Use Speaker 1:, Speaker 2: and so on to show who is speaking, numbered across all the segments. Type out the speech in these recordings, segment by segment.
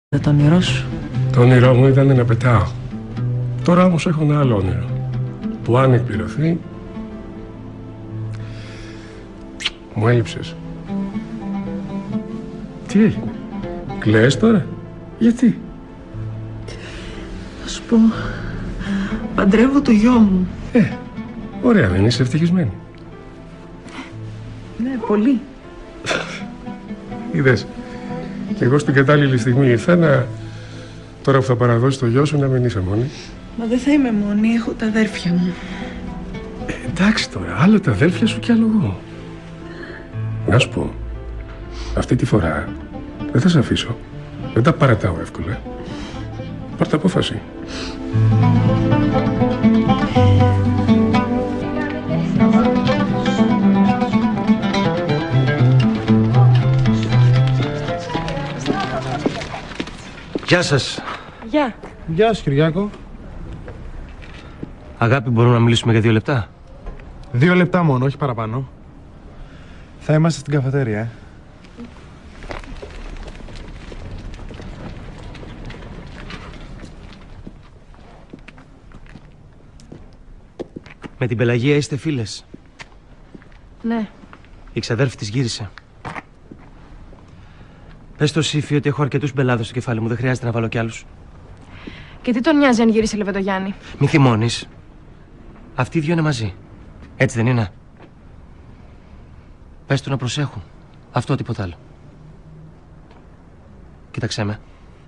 Speaker 1: Το όνειρό σου.
Speaker 2: Το όνειρό μου ήταν να πετάω. Τώρα όμως έχω ένα άλλο όνειρο που αν εκπληρωθεί μου έλειψες. Τι έγινε? Κλαις τώρα? Γιατί?
Speaker 1: Θα σου πω. Παντρεύω το γιο μου.
Speaker 2: Ωραία, δεν είσαι ευτυχισμένη?
Speaker 1: Ναι, πολύ.
Speaker 2: Είδες, και εγώ στην κατάλληλη στιγμή ήρθα τώρα που θα παραδώσεις το γιο σου να μην είσαι μόνη.
Speaker 1: Μα δεν θα είμαι μόνη, έχω τα αδέρφια μου.
Speaker 2: Εντάξει τώρα, άλλο τα αδέρφια σου κι άλλο εγώ. Να σου πω, αυτή τη φορά δεν θα σε αφήσω. Δεν τα παρατάω εύκολα. Πάρ' τα απόφαση.
Speaker 3: Γεια σας.
Speaker 1: Γεια.
Speaker 4: Γεια σου, Κυριάκο.
Speaker 3: Αγάπη, μπορούμε να μιλήσουμε για 2 λεπτά?
Speaker 4: 2 λεπτά μόνο, όχι παραπάνω. Θα είμαστε στην καφετέρια,
Speaker 3: Με την Πελαγία είστε φίλες?
Speaker 1: Ναι.
Speaker 3: Η ξαδέρφη της γύρισε. Πες στο Σύφη ότι έχω αρκετούς μπελάδες στο κεφάλι μου, δεν χρειάζεται να βάλω κι άλλους.
Speaker 1: Και τι τον νοιάζει αν γύρισε Λεβεντογιάννη?
Speaker 3: Μη θυμώνεις. Αυτοί οι 2 είναι μαζί. Έτσι δεν είναι? Πες του να προσέχουν. Αυτό, τίποτα άλλο. Κοίταξέ με.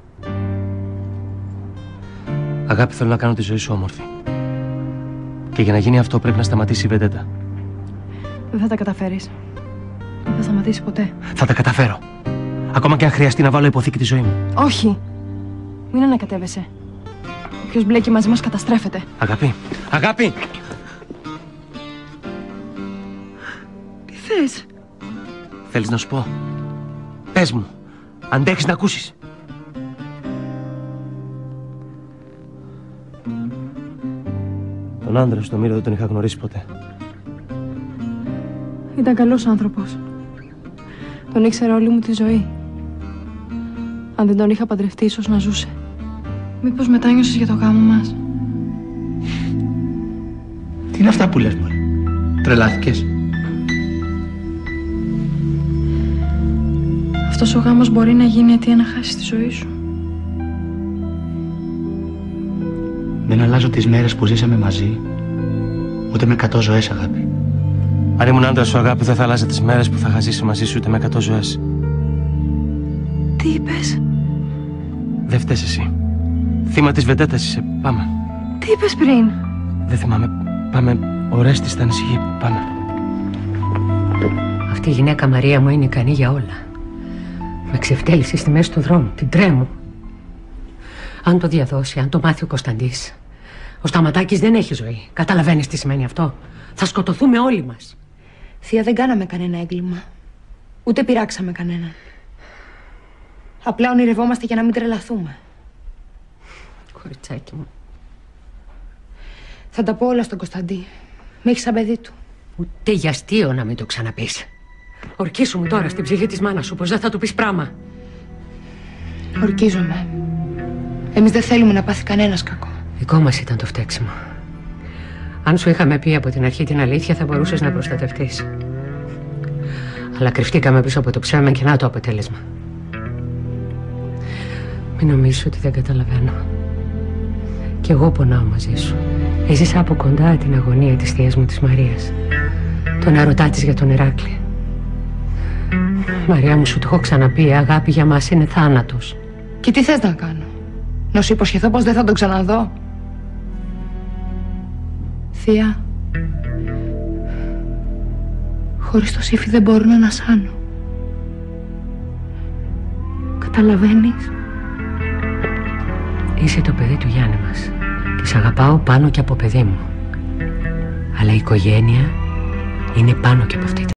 Speaker 3: Αγάπη, θέλω να κάνω τη ζωή σου όμορφη. Και για να γίνει αυτό πρέπει να σταματήσει η βεντέτα.
Speaker 1: Δεν θα τα καταφέρεις. Δεν θα σταματήσει ποτέ.
Speaker 3: Θα τα καταφέρω. Ακόμα και αν χρειαστεί να βάλω υποθήκη τη ζωή μου.
Speaker 1: Όχι. Μην ανακατεύεσαι. Όποιος μπλέκει μαζί μας καταστρέφεται.
Speaker 3: Αγάπη. Αγάπη!
Speaker 1: Τι θες?
Speaker 3: Θέλεις να σου πω? Πες μου. Αντέχεις να ακούσεις? Τον άντρα σου, τον Μύρο, δεν τον είχα γνωρίσει ποτέ.
Speaker 1: Ήταν καλός άνθρωπος. Τον ήξερα όλη μου τη ζωή. Αν δεν τον είχα παντρευτεί, ίσως να ζούσε. Μήπως μετάνιωσες για το γάμο μας?
Speaker 5: Τι είναι αυτά που λες, μωρέ? Τρελάθηκες?
Speaker 1: Αυτός ο γάμος μπορεί να γίνει αιτία να χάσεις τη ζωή σου.
Speaker 5: Δεν αλλάζω τις μέρες που ζήσαμε μαζί, ούτε με 100 ζωές, αγάπη.
Speaker 3: Αν ήμουν άντρας σου, αγάπη, δεν θα αλλάζα τις μέρες που θα είχα ζήσει μαζί σου ούτε με 100 ζωές.
Speaker 1: Τι είπες?
Speaker 3: Δεν φταίς εσύ. Θύμα της βεντέτας είσαι. Πάμε.
Speaker 1: Τι είπες πριν?
Speaker 3: Δεν θυμάμαι. Πάμε. Ο Ρέστης θα ανησυχεί. Πάμε.
Speaker 6: Αυτή η γυναίκα, Μαρία μου, είναι ικανή για όλα. Με ξεφτέλησε στη μέση του δρόμου. Την τρέμω. Αν το διαδώσει, αν το μάθει ο Κωνσταντής. Ο Σταματάκης δεν έχει ζωή. Καταλαβαίνεις τι σημαίνει αυτό? Θα σκοτωθούμε όλοι μας.
Speaker 7: Θεία, δεν κάναμε κανένα έγκλημα. Ούτε πειράξαμε κανέναν. Απλά ονειρευόμαστε για να μην τρελαθούμε.
Speaker 6: Κοριτσάκι μου.
Speaker 7: Θα τα πω όλα στον Κωνσταντή. Με έχει σαν παιδί του.
Speaker 6: Ούτε για αστείο να μην το ξαναπείς. Ορκίσου μου τώρα στην ψυχή της μάνας σου πως δεν θα του πεις πράγμα.
Speaker 7: Ορκίζομαι. Εμείς δεν θέλουμε να πάθει κανένας κακό.
Speaker 6: Δικό μας ήταν το φταίξιμο. Αν σου είχαμε πει από την αρχή την αλήθεια, θα μπορούσες να προστατευτείς. Αλλά κρυφτήκαμε πίσω από το ψέμα και να το αποτέλεσμα. Μην νομίζεις ότι δεν καταλαβαίνω. Κι εγώ πονάω μαζί σου. Έζησα από κοντά την αγωνία της θείας μου της Μαρίας. Τον ερωτά της για τον Ηράκλη. Μαρία μου, σου το έχω ξαναπεί, η αγάπη για μας είναι θάνατος.
Speaker 7: Και τι θες να κάνω? Να σου υποσχεθώ πως δεν θα τον ξαναδώ? Θεία, χωρίς το Σύφη δεν μπορώ να ανασάνω. Καταλαβαίνεις?
Speaker 6: Είσαι το παιδί του Γιάννη μας και σ' αγαπάω πάνω και από παιδί μου. Αλλά η οικογένεια είναι πάνω και από αυτή.